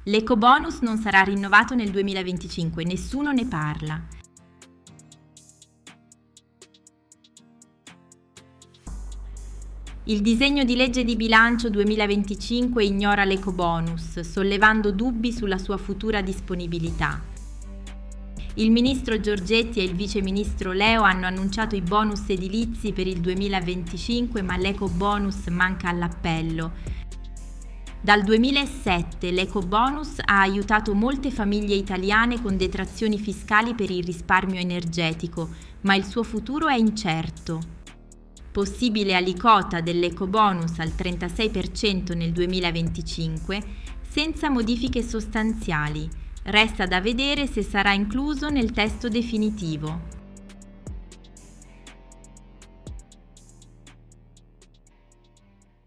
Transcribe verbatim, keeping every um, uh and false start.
L'ecobonus non sarà rinnovato nel duemilaventicinque, nessuno ne parla. Il disegno di legge di bilancio duemilaventicinque ignora l'ecobonus, sollevando dubbi sulla sua futura disponibilità. Il ministro Giorgetti e il vice ministro Leo hanno annunciato i bonus edilizi per il duemilaventicinque, ma l'ecobonus manca all'appello. Dal duemilasette l'ecobonus ha aiutato molte famiglie italiane con detrazioni fiscali per il risparmio energetico, ma il suo futuro è incerto. Possibile aliquota dell'ecobonus al trentasei per cento nel duemilaventicinque, senza modifiche sostanziali. Resta da vedere se sarà incluso nel testo definitivo.